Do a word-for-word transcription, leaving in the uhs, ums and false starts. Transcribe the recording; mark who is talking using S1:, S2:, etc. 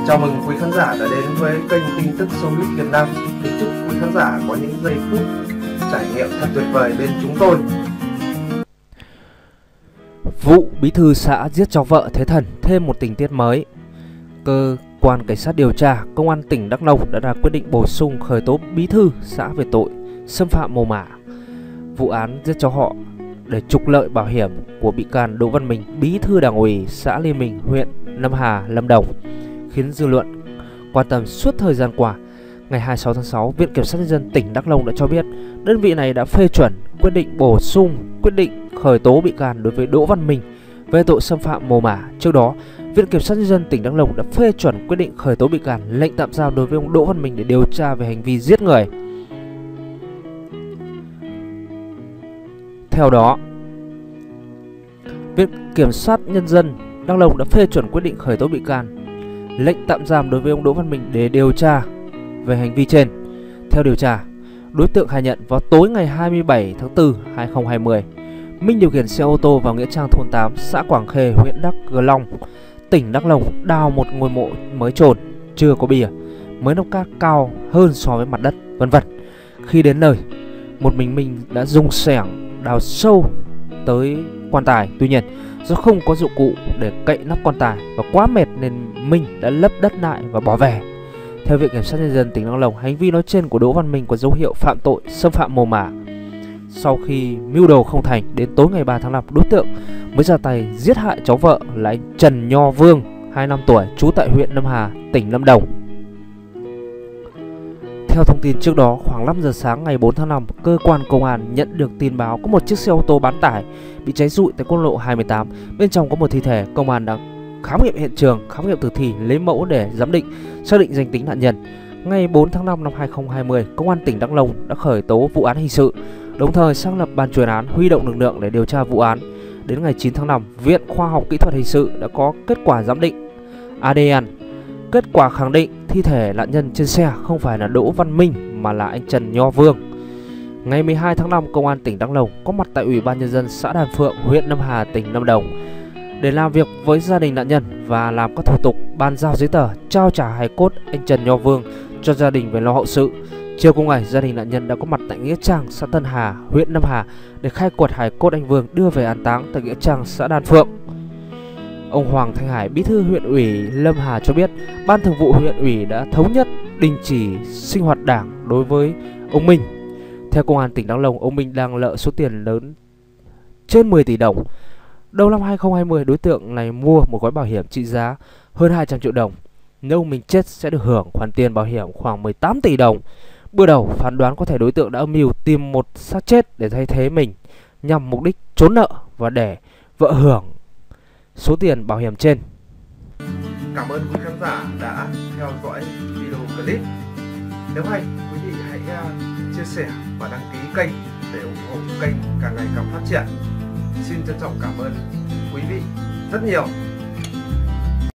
S1: Chào mừng quý khán giả đã đến với kênh tin tức Showbiz Việt Nam. Kính chúc quý khán giả có những giây phút trải nghiệm thật tuyệt vời bên chúng tôi.
S2: Vụ bí thư xã giết cháu vợ thế thần thêm một tình tiết mới. Cơ quan cảnh sát điều tra công an tỉnh Đắk Nông đã ra quyết định bổ sung khởi tố bí thư xã về tội xâm phạm mồ mả. Vụ án giết cháu họ để trục lợi bảo hiểm của bị can Đỗ Văn Minh, bí thư đảng ủy xã Liên Minh, huyện Lâm Hà, Lâm Đồng, khiến dư luận quan tâm suốt thời gian qua. Ngày hai mươi sáu tháng sáu, Viện Kiểm sát Nhân dân tỉnh Đắk Nông đã cho biết đơn vị này đã phê chuẩn quyết định bổ sung quyết định khởi tố bị can đối với Đỗ Văn Minh về tội xâm phạm mồ mả. Trước đó, Viện Kiểm sát Nhân dân tỉnh Đắk Nông đã phê chuẩn quyết định khởi tố bị can, lệnh tạm giam đối với ông Đỗ Văn Minh để điều tra về hành vi giết người. Theo đó, Viện Kiểm sát Nhân dân Đắk Nông đã phê chuẩn quyết định khởi tố bị can, lệnh tạm giam đối với ông Đỗ Văn Minh để điều tra về hành vi trên. Theo điều tra, đối tượng khai nhận vào tối ngày hai mươi bảy tháng tư năm hai nghìn không trăm hai mươi, Minh điều khiển xe ô tô vào nghĩa trang thôn tám, xã Quảng Khê, huyện Đắk Long, tỉnh Đắk Nông, đào một ngôi mộ mới chôn, chưa có bìa, mới nóc cát cao hơn so với mặt đất, vân vân. Khi đến nơi, một mình Minh đã dùng xẻng đào sâu tới quan tài. Tuy nhiên, do không có dụng cụ để cậy nắp quan tài và quá mệt nên Minh đã lấp đất lại và bỏ về. Theo Viện Kiểm sát Nhân dân tỉnh Đắk Nông, hành vi nói trên của Đỗ Văn Minh có dấu hiệu phạm tội xâm phạm mồ mả. Sau khi mưu đồ không thành, đến tối ngày ba tháng năm, đối tượng mới ra tay giết hại cháu vợ là anh Trần Nho Vương, hai mươi lăm tuổi, trú tại huyện Lâm Hà, tỉnh Lâm Đồng. Theo thông tin trước đó, khoảng năm giờ sáng ngày bốn tháng năm, cơ quan công an nhận được tin báo có một chiếc xe ô tô bán tải bị cháy rụi tại quốc lộ hai mươi tám. Bên trong có một thi thể. Công an đã khám nghiệm hiện trường, khám nghiệm tử thi, lấy mẫu để giám định, xác định danh tính nạn nhân. Ngày bốn tháng năm năm hai nghìn không trăm hai mươi, Công an tỉnh Đắk Nông đã khởi tố vụ án hình sự, đồng thời xác lập ban chuyên án, huy động lực lượng để điều tra vụ án. Đến ngày chín tháng năm, Viện Khoa học Kỹ thuật Hình sự đã có kết quả giám định a đê en. Kết quả khẳng định thi thể nạn nhân trên xe không phải là Đỗ Văn Minh mà là anh Trần Nho Vương. Ngày mười hai tháng năm, Công an tỉnh Đắk Nông có mặt tại Ủy ban Nhân dân xã Đàn Phượng, huyện Lâm Hà, tỉnh Lâm Đồng để làm việc với gia đình nạn nhân và làm các thủ tục bàn giao giấy tờ, trao trả hài cốt anh Trần Nho Vương cho gia đình về lo hậu sự. Chiều cùng ngày, gia đình nạn nhân đã có mặt tại nghĩa trang xã Tân Hà, huyện Lâm Hà để khai quật hài cốt anh Vương đưa về an táng tại nghĩa trang xã Đàn Phượng. Ông Hoàng Thanh Hải, bí thư huyện ủy Lâm Hà cho biết, Ban Thường vụ huyện ủy đã thống nhất đình chỉ sinh hoạt đảng đối với ông Minh. Theo Công an tỉnh Đắk Nông, ông Minh đang nợ số tiền lớn trên mười tỷ đồng. Đầu năm hai nghìn không trăm hai mươi, đối tượng này mua một gói bảo hiểm trị giá hơn hai trăm triệu đồng. Nếu ông Minh chết sẽ được hưởng khoản tiền bảo hiểm khoảng mười tám tỷ đồng. Bước đầu phán đoán có thể đối tượng đã âm mưu tìm một xác chết để thay thế mình nhằm mục đích trốn nợ và để vợ hưởng số tiền bảo hiểm trên.
S1: Cảm ơn quý khán giả đã theo dõi video clip. Nếu hay, quý vị hãy chia sẻ và đăng ký kênh để ủng hộ kênh càng ngày càng phát triển. Xin trân trọng cảm ơn quý vị rất nhiều.